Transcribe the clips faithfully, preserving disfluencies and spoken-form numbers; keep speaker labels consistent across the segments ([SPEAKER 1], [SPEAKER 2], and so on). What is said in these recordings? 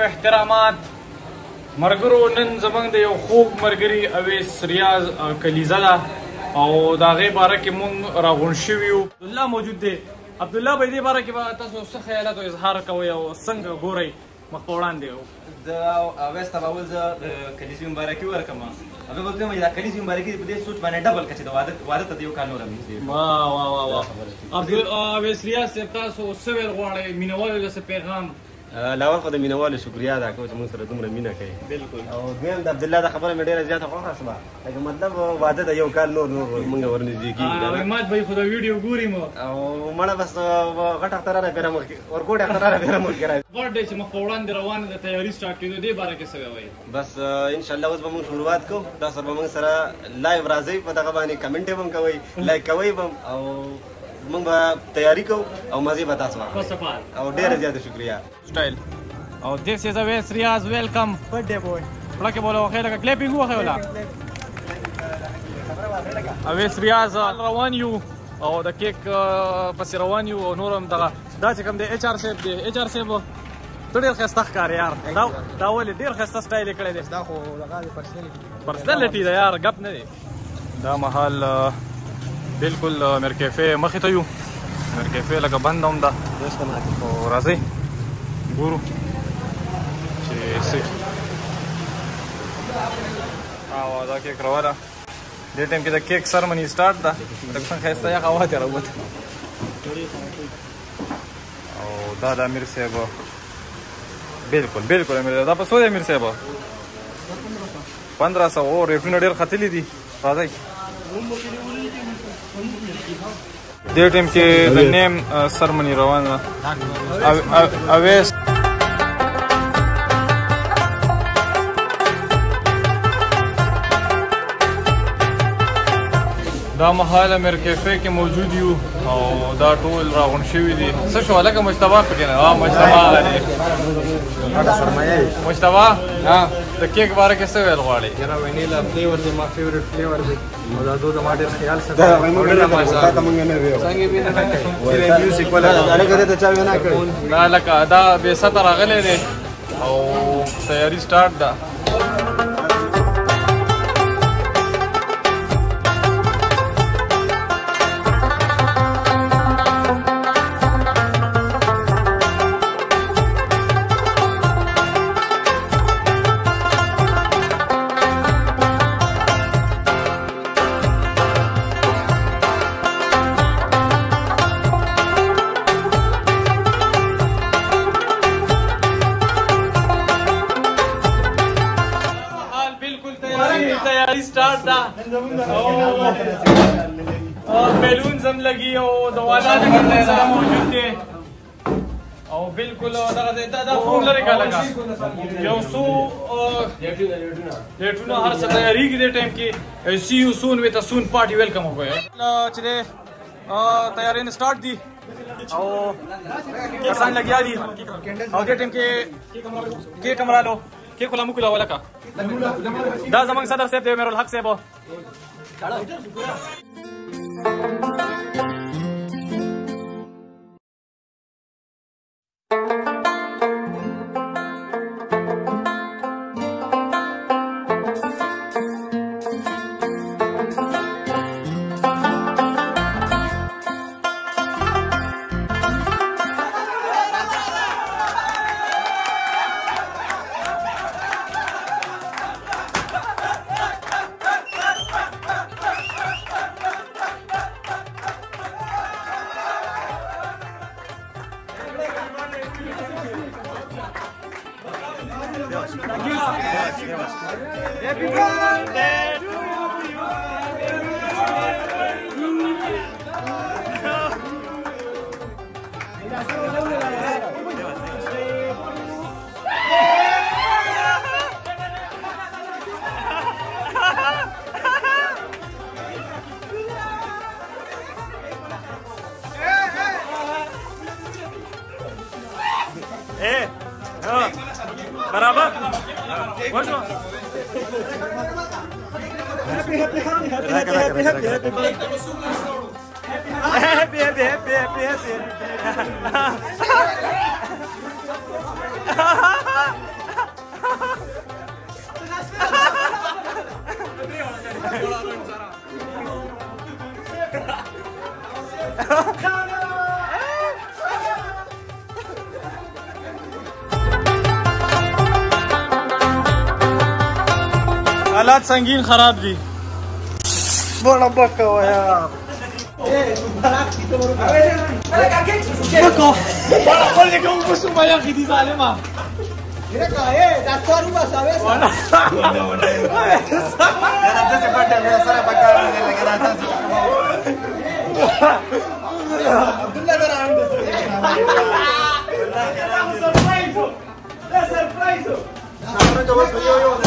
[SPEAKER 1] احترامات مرګرو نن زمونږ د یو خوږ ملګري اویس ریاض کلیزه ده او د هغې باره کې مونږ راغونډ شوي یو. عبدالله موجود دی. عبدالله به دې باره کې به تاسو څه خیالات او اظهار کوئ او څنګه ګورئ مخ په وړاندې؟
[SPEAKER 2] د اویس ته به اول زه د کلیزې مبارکي ورکړم. هغه به وایم دا کلیزې مبارکي په دې سوچ باندې ډبل کړه چې د واده ته د یو کال نور هم نږدې.
[SPEAKER 1] واه واه واه واه. اویس ریاض صاحب تاسو څه ویل غواړئ مینهوالو له څه پیغام؟
[SPEAKER 3] لاول خو د مینهوالو شکریا ادا کوم چې موږ سره دومره مینه کوي.
[SPEAKER 1] بالکل.
[SPEAKER 3] او دویم د عبدالله دا خبره مې ډېره زیاته خوښه شوه لکه مطلب واده د یو کال نور نور موږ ورنږدې کېږي.
[SPEAKER 1] مات به خو د ویډیو ګوري مو
[SPEAKER 3] او مړه بس غټ اختراره پیره مخکې ورکوټ اختراره پیره مخکې راځي.
[SPEAKER 1] برډې چې مخ په وړاندې روانه د تیاري سټارټ کېدو دې باره کې څه وایي؟
[SPEAKER 3] بس انشاءالله اوس به موږ شروعات کوو. دا سره به موږ سره لایو راځئ په دغه باندې کمنټ هم کوئ لایک کوئ به او موږ به تیاری کوو او مزې به تاسو واخلئ او ډېره زیاته شکریا.
[SPEAKER 1] سټایل او this is Awais Riaz. welcome birthday boy. پړه کې بوله وخی لکه کلیپینګ وخی ولا Awais Riaz روان یو او د کیک پسې روان یو او نور هم دغه دا چې کوم دی ایچ آر صاحب دی. ایچ آر صاحب ته ډېر ښایسته ښکارې یار. دا دا ولې ډېر ښایسته سټایل یې کړی دی؟
[SPEAKER 4] دا خو دغه
[SPEAKER 1] پرسنالټي ده یار ګپ نه دی. دا مهال بالکل مرکیفې مخې ته یو مرکیفې لکه بند هم ده او راځئ ګورو چې څه او دا کیک روانه دې ټایم کې د کیک سرمني سټارټ ده. لکه څنګه ښایسته یخه هوا تېره ووته او دا د امیر صاحب بالکل بالکل امیر دا په څو دی امیر صاحب؟ پندرہ سو. او ریټونه ډېر ختلي دي. راځئ دې ټایم کې د نیم سرمني روانه اویس دا مهال امیر کیفې کې موجود یو او دا ټول راغونډ شوي دي. څه شو هلکه مجتبا پکې نه؟ ها مجتبا دی. مجتبا د کیک باره کې څه ویل غواړې؟
[SPEAKER 4] یاره وینیلا فلیور دی ما فیورټ فلیور دی او دا دود ما ډېر خیال سره
[SPEAKER 3] دا موږ نه ویو
[SPEAKER 4] څنګه وینه نه کوي میوزیک ولا
[SPEAKER 3] دا لکه ته چا وینا کوي
[SPEAKER 1] دا لکه دا بې سطه راغلی دی او تیاري سټارټ ده. تیاری سٹارٹ دا اور بیلون زم لگی او د واده د سره موجود دي او بالکل دا دا فون لري کا لگا یو سو ډیټونه هر څه تیاری کې د ټایم کې سی یو سون ویت سون پارټي ویلکم وګورئ چې تیاری نه سٹارټ دي او کسان لګیا دي او د ټایم کې کې کمرالو کې کولا مو کولا ولکا دا زمنګ صدر صاحب دی میر الحق صاحب. Happy birthday to you. Eh, beraber. Wajah. Happy, happy, happy, happy, happy, happy, happy, happy, happy, happy, happy, happy, happy. हालात संगीन खराब दी बड़ा पक्का हुआ यार bora boleh kau kusuk banyak di sana mah. Ini kau eh dasar rumah sabes. Mana?
[SPEAKER 3] Ada sebab dia merasa pakai lagi rasa. Abdullah darang. Surprise! Surprise! Apa tu bos yo yo.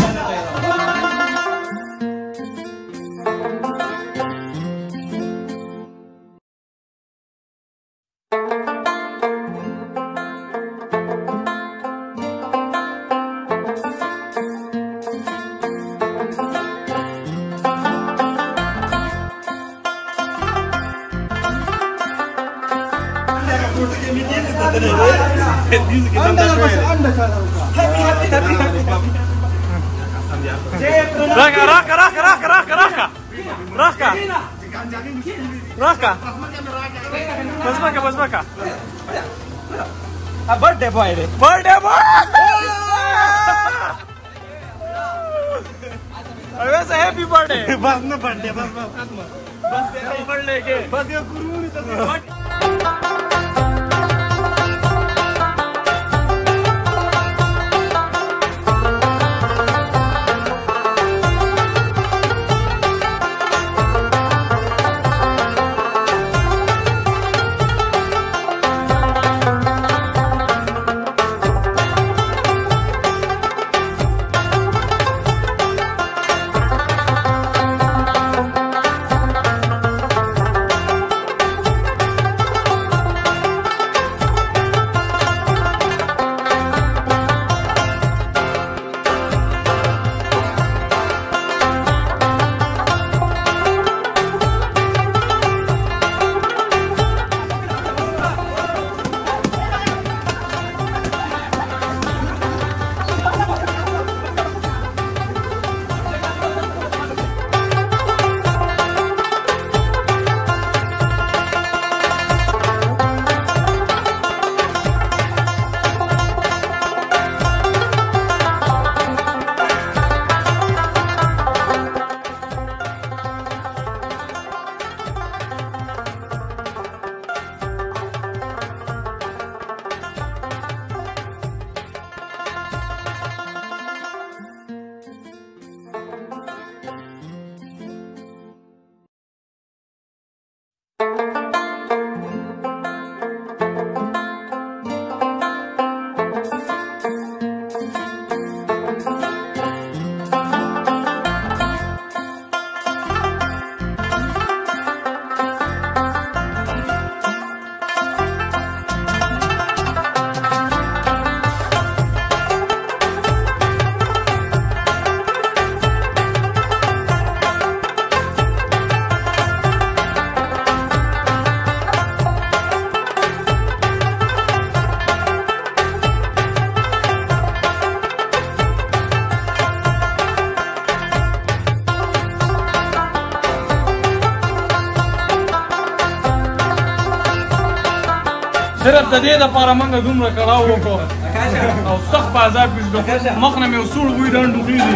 [SPEAKER 1] Raka, raka, raka, raka, raka, raka, raka, raka. Bas baka, bas baka. A birthday boy, birthday boy. Awais a happy birthday. Bas na birthday, bas bas. Bas happy birthday ke. Bas yo guru ni to. صرف د دې لپاره موږ دومره کړاو وکړو او سخت په عذاب کې شو مخ نه مې وسوړ وې ډنډ وخېږي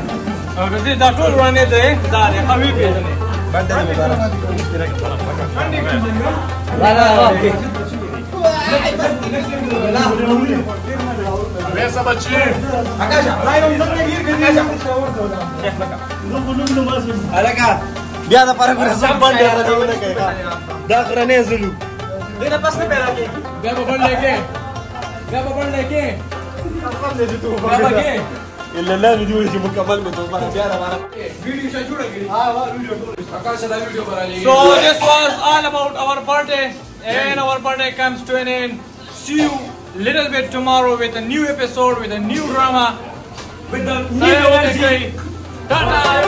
[SPEAKER 1] او د دې دا ټول وړاندې دی دا دی حبیب پیژنې ویسا بچی
[SPEAKER 3] بیا د پاره پر سم باندې راځونه کوي دا غرنه زلو
[SPEAKER 2] دینا پس نه پیدا کیږي
[SPEAKER 1] بیا به بل لګي بیا به بل لګي
[SPEAKER 3] خپل دې ته
[SPEAKER 1] بیا به کې
[SPEAKER 3] الا لا ویډیو چې مکمل مې دوباره بیا راوړم
[SPEAKER 1] ویډیو څه جوړه کړی ها ها ویډیو آکاش دا ویډیو برالي so this was all about our birthday and our birthday comes to an end. See you little bit tomorrow with a new episode with a new drama with the new energy. Ta-ta.